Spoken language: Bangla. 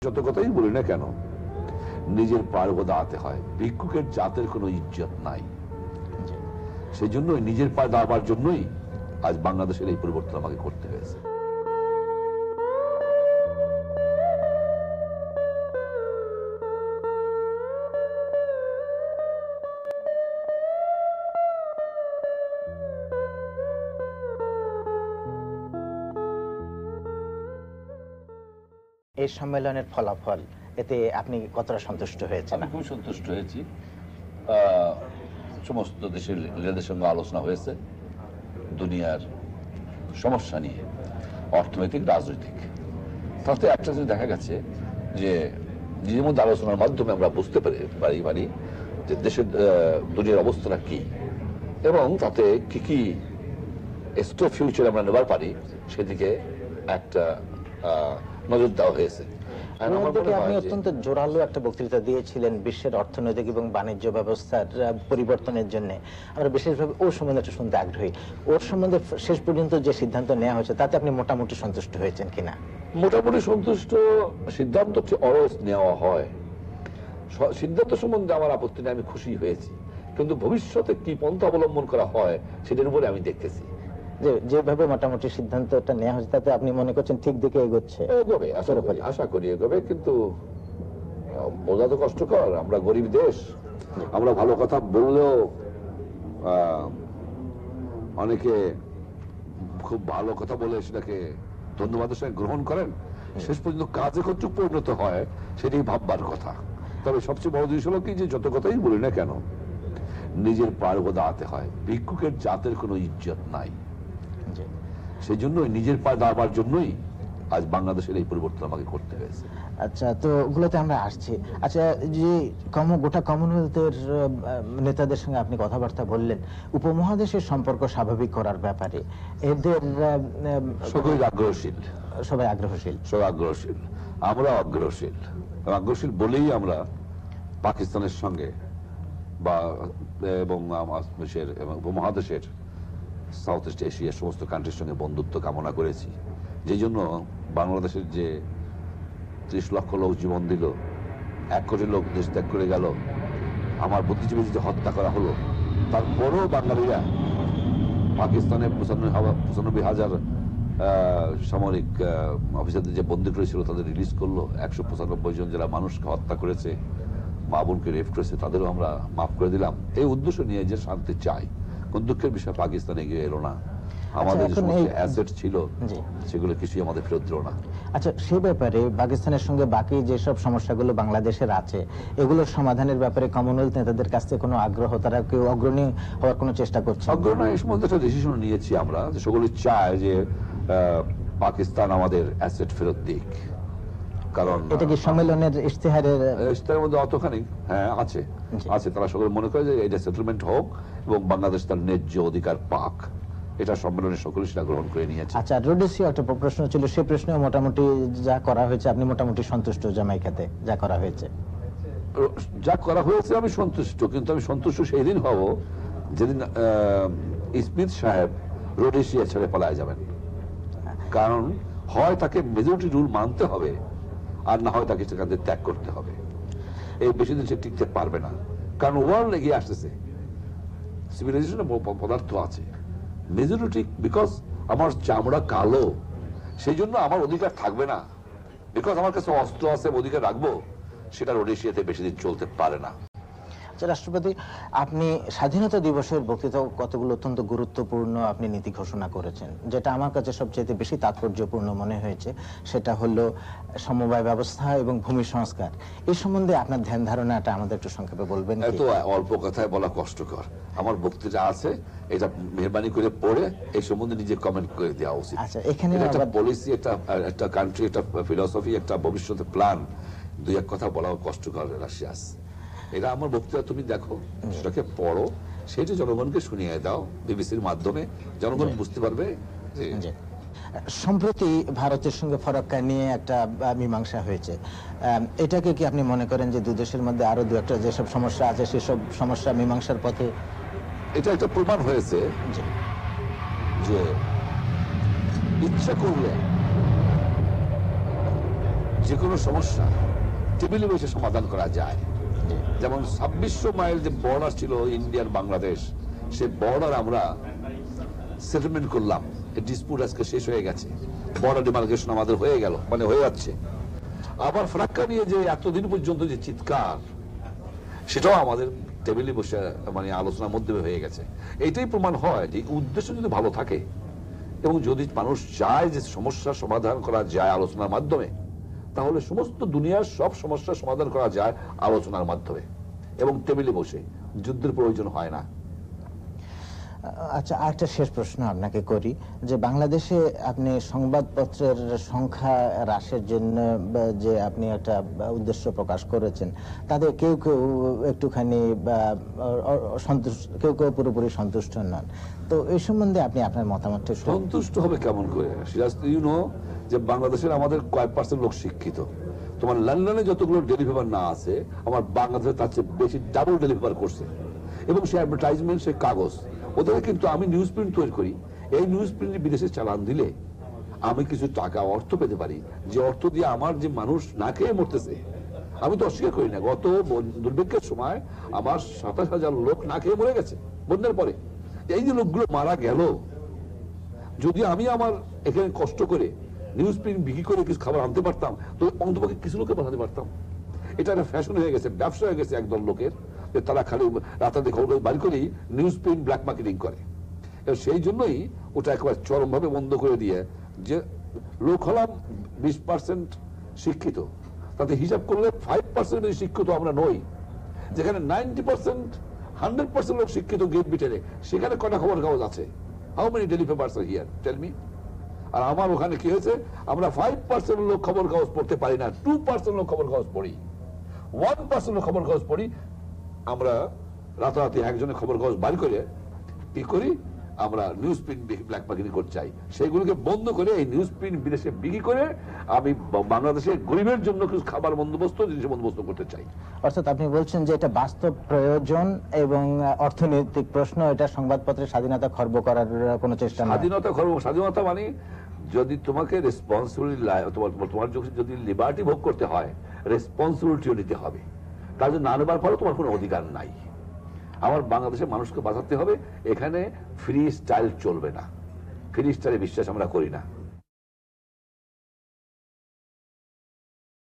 যত কথাই বলি না কেন, নিজের পায়ের উপর দাঁড়াতে হয়। ভিক্ষুকের জাতের কোনো ইজ্জত নাই। সেই জন্যই নিজের পায়ে দাঁড়াবার জন্যই আজ বাংলাদেশের এই পরিবর্তন আমাকে করতে হয়েছে। এই সম্মেলনের ফলাফল, এতে আপনি কতটা সন্তুষ্ট হয়েছেন? আমি খুব সন্তুষ্ট হয়েছি। সমস্ত দেশের লিডারদের সঙ্গে আলোচনা হয়েছে দুনিয়ার সমস্যা নিয়ে, অর্থনৈতিক, রাজনৈতিক। তাতে একটা জিনিস দেখা গেছে যে নিজের মধ্যে আলোচনার মাধ্যমে আমরা বুঝতে পারি যে দেশের দুনিয়ার অবস্থাটা কি, এবং তাতে কি কি এক্সট্রা ফিউচার আমরা নেবার পারি সেদিকে একটা নজর দেওয়া হয়েছে। আপনি অত্যন্ত জোরালো একটা বক্তৃতা দিয়েছিলেন বিশ্বের অর্থনৈতিক এবং বাণিজ্য ব্যবস্থার পরিবর্তনের জন্য। আমরা বিশেষভাবে ওর সম্বন্ধে একটু শুনতে আগ্রহী। ওর সম্বন্ধে শেষ পর্যন্ত যে সিদ্ধান্ত নেওয়া হয়েছে তাতে আপনি মোটামুটি সন্তুষ্ট হয়েছেন কিনা? মোটামুটি সন্তুষ্ট। সিদ্ধান্ত অলওয়েজ নেওয়া হয়, সিদ্ধান্ত সম্বন্ধে আমার আপত্তি নেই, আমি খুশি হয়েছি। কিন্তু ভবিষ্যতে কি পন্থা অবলম্বন করা হয় সেটার উপরে আমি দেখতেছি। যেভাবে মোটামুটি সিদ্ধান্তটা নেওয়া হয়েছে তাতে আপনি মনে করছেন ঠিক দিকে এগোচ্ছে? এগোবে, আশা করি এগোবে, কিন্তু বোঝা তো কষ্টকর। আমরা গরিব দেশ, আমরা ভালো কথা বললেও অনেকে খুব ভালো কথা বলে সেটাকে ধন্যবাদের সঙ্গে গ্রহণ করেন, শেষ পর্যন্ত কাজে কতটুকু পরিণত হয় সেটাই ভাববার কথা। তবে সবচেয়ে বড় জিনিস হলো কি, যে যত কথাই বলি না কেন, নিজের পায়ের উপর দাঁড়াতে হয়। ভিক্ষুকের জাতের কোনো ইজ্জত নাই। সেই জন্যই নিজের পায়ে দাঁড়াবার জন্যই আজ বাংলাদেশের এই পরিবর্তন আমাকে করতে হয়েছে। আচ্ছা, তো ওগুলোতে আমরা আসছি। আচ্ছা, যে গোটা কমনওয়েলথের নেতাদের সঙ্গে আপনি কথাবার্তা বললেন উপমহাদেশের সম্পর্ক স্বাভাবিক করার ব্যাপারে, এদের সকলেই আগ্রহশীল, সবাই আগ্রহশীল, আমরা আগ্রহশীল বলেই আমরা পাকিস্তানের সঙ্গে বা এবং উপমহাদেশের সাউথ ইস্ট এশিয়ার সমস্ত কান্ট্রির সঙ্গে বন্ধুত্ব কামনা করেছি। যে জন্য বাংলাদেশের যে 30 লক্ষ লোক জীবন দিল, 1 কোটি লোক দেশ ত্যাগ করে গেল, আমার বুদ্ধিজীবী যে হত্যা করা হলো, তারপরও বাঙালিরা পাকিস্তানের 95,000 সামরিক অফিসারদের যে বন্দী করেছিল তাদের রিলিজ করলো। 195 জন যারা মানুষকে হত্যা করেছে, মা বোনকে রেপ করেছে, তাদেরও আমরা মাফ করে দিলাম। এই উদ্দেশ্য নিয়ে যে শান্তি চাই। কোন দুঃখের বিষয় পাকিস্তানে গিয়ে এলো না, আমাদের যে অ্যাসেট ছিল সেগুলো কিছুই আমাদের ফেরত দিল না। আচ্ছা, সে ব্যাপারে পাকিস্তানের সঙ্গে বাকি যেসব সমস্যাগুলো বাংলাদেশের আছে এগুলোর সমাধানের ব্যাপারে কমনওয়েলথ নেতাদের কাছ থেকে কোনো আগ্রহ, তারা কেউ অগ্রণী হওয়ার কোনো চেষ্টা করছে? অগ্রণী এই সম্বন্ধে একটা ডিসিশন নিয়েছি আমরা, যে সকলে চায় যে পাকিস্তান আমাদের অ্যাসেট ফেরত দিক। কারণ এটা কি সম্মেলনের ইশতেহারের মধ্যে অতখানি আছে তারা সকলে মনে করে যে এটা সেটেলমেন্ট হোক এবং বাংলাদেশ তার ন্যায্য অধিকার পাক, এটা সম্মেলনে সকলে সেটা গ্রহণ করে নিয়েছে। আচ্ছা, রোডেসিয়া একটা প্রশ্ন ছিল, সে প্রশ্নে মোটামুটি যা করা হয়েছে আপনি মোটামুটি সন্তুষ্ট? জামাইকাতে যা করা হয়েছে আমি সন্তুষ্ট, কিন্তু আমি সন্তুষ্ট সেই দিন হব যেদিন স্মিথ সাহেব রোডেসিয়া ছেড়ে পালায় যাবেন। কারণ হয় তাকে মেজরিটি রুল মানতে হবে, আর না হয় তাকে সেখান থেকে ত্যাগ করতে হবে। এই বেশি দিন সে টিকতে পারবে না, কারণ ওয়ার্ল্ড এগিয়ে আসতেছে, সিভিলাইজেশনের পদার্থ আছে। মেজরিটি, বিকজ আমার চামড়া কালো সেই জন্য আমার অধিকার থাকবে না, বিকজ আমার কাছে অস্ত্র আছে, অধিকার রাখবো, সেটা রোডেশিয়াতে বেশি দিন চলতে পারে না। রাষ্ট্রপতি, আপনি স্বাধীনতা দিবসের বক্তৃতা কতগুলো অত্যন্ত গুরুত্বপূর্ণ আপনি নীতি ঘোষণা করেছেন। যেটা আমার কাছে সবচেয়ে বেশি তাৎপর্যপূর্ণ মনে হয়েছে সেটা হলো সমবায় ব্যবস্থা এবং ভূমি সংস্কার। এই সম্বন্ধে আপনার ধ্যান ধারণাটা আমাদের একটু সংক্ষেপে বলবেন? এত অল্প কথায় বলা কষ্টকর। আমার বক্তৃতা আছে, এটা মেহরবানি করে পড়ে এই সম্বন্ধে নিজে কমেন্ট করে দেওয়া উচিত। আচ্ছা, এখানে একটা পলিসি, একটা কান্ট্রি, একটা ফিলসফি, একটা ভবিষ্যতের প্ল্যান, দুই এক কথা বলা কষ্টকর। রাশিয়াস, এটা আমার বক্তৃতা তুমি দেখো, সেটাকে পড়ো, সেটা জনগণকে শুনিয়ে দাও বিবিসির মাধ্যমে, জনগণ বুঝতে পারবে। সম্প্রতি ভারতের সঙ্গে ফরাক্কা নিয়ে একটা মীমাংসা হয়েছে, এটাকে কি আপনি মনে করেন যে দুই দেশের মধ্যে আরো দু একটা যেসব সমস্যা আছে সেসব সমস্যা মীমাংসার পথে? এটা একটা প্রমাণ হয়েছে যে ইচ্ছা করলে যে কোনো সমস্যা টেবিলে বসে সমাধান করা যায়। যেমন 2600 মাইল যে বর্ডার ছিল ইন্ডিয়ার বাংলাদেশ, সে বর্ডার আমরা সেটেলমেন্ট করলাম, ডিসপুট আজকে শেষ হয়ে গেছে, বর্ডার ডিমার্কেশন আমাদের হয়ে গেল, মানে হয়ে যাচ্ছে। আবার ফারাক্কা নিয়ে যে এতদিন পর্যন্ত যে চিৎকার, সেটাও আমাদের টেবিলে বসে মানে আলোচনার মধ্যে হয়ে গেছে। এটাই প্রমাণ হয় যে উদ্দেশ্য যদি ভালো থাকে এবং যদি মানুষ চায় যে সমস্যার সমাধান করা যায় আলোচনার মাধ্যমে, তাহলে সমস্ত দুনিয়ার সব সমস্যার সমাধান করা যায় আলোচনার মাধ্যমে এবং টেবিলে বসে। যুদ্ধের প্রয়োজন হয় না। আচ্ছা, আরেকটা শেষ প্রশ্ন আপনাকে করি, যে বাংলাদেশে আপনি সংবাদপত্রের সংখ্যা হ্রাসের জন্য যে আপনি একটা উদ্দেশ্য প্রকাশ করেছেন, তাদের কেউ কেউ একটুখানি সন্তুষ্ট, কেউ কেউ পুরোপুরি সন্তুষ্ট নন। তো এই সম্বন্ধে আপনি আপনার মতামতটা সন্তুষ্ট হবে কেমন করে? সিরাজ, ইউ নো যে বাংলাদেশের আমাদের কয়েক পার্সেন্ট লোক শিক্ষিত। তোমার লন্ডনে যতগুলো ডেলিভার না আছে, আমার বাংলাদেশে তার চেয়ে বেশি ডাবল ডেলিভার করছে। এবং সে অ্যাডভার্টাইজমেন্ট, সে কাগজ, ওদের কিন্তু আমি নিউজ প্রিন্ট তৈরি করি। এই নিউজ প্রিন্ট বিদেশে চালান দিলে আমি কিছু টাকা অর্থ পেতে পারি, যে অর্থ দিয়ে আমার যে মানুষ না খেয়ে মরতেছে, আমি তো অস্বীকার করি না, গত দুর্ভিক্ষের সময় আমার 27,000 লোক না খেয়ে মরে গেছে বন্যার পরে। এই যে লোকগুলো মারা গেল, যদি আমি আমার এখানে কষ্ট করে নিউজ প্রিন্ট বিক্রি করে কিছু খাবার আনতে পারতাম, তো অন্তপক্ষে কিছু লোকে বাঁচাতে পারতাম। এটা একটা ফ্যাশন হয়ে গেছে, ব্যবসা হয়ে গেছে একদল লোকের, যে তারা খালি রাতারাতি খবর বাড়ি করেই নিউজ প্রিন্ট ব্ল্যাক মার্কেটিং করে। সেই জন্যই ওটা একেবারে চরমভাবে বন্ধ করে দিয়ে, যে লোক হলাম 20% শিক্ষিত, তাতে হিসাব করলে 5% শিক্ষিত আমরা নই। যেখানে 90%, 100% লোক শিক্ষিত গেট বিটেনে, সেখানে কটা খবর কাগজ আছে? How many daily papers are here, tell me. আর আমার ওখানে কি হয়েছে, আমরা 5% লোক খবর কাগজ পড়তে পারি না, 2% লোক খবর কাগজ পড়ি, 1% লোক খবর কাগজ পড়ি। আমরা রাতারাতি একজনের খবর কাগজ বাড়ি করে কি করি, আমরা নিউজ প্রিন্ট ব্ল্যাক মার্কেটিং করতে চাই। সেইগুলোকে বন্ধ করে এই নিউজ প্রিন্ট বিদেশে বিক্রি করে আমি বাংলাদেশের গরিবের জন্য কিছু খাবার বন্দোবস্ত, জিনিসের বন্দোবস্ত করতে চাই। অর্থাৎ আপনি বলছেন যে এটা বাস্তব প্রয়োজন এবং অর্থনৈতিক প্রশ্ন, এটা সংবাদপত্রের স্বাধীনতা খর্ব করার কোনো চেষ্টা না। স্বাধীনতা মানে যদি তোমাকে রেসপন্সিবিলিটি, তোমার যদি লিবার্টি ভোগ করতে হয়, রেসপন্সিবিলিটিও নিতে হবে। তার জন্য না নেবার পরে তোমার কোনো অধিকার নাই। আমার বাংলাদেশের মানুষকে বাঁচাতে হবে, এখানে ফ্রি স্টাইল চলবে না, ফ্রি স্টাইলে বিশ্বাস আমরা করি না।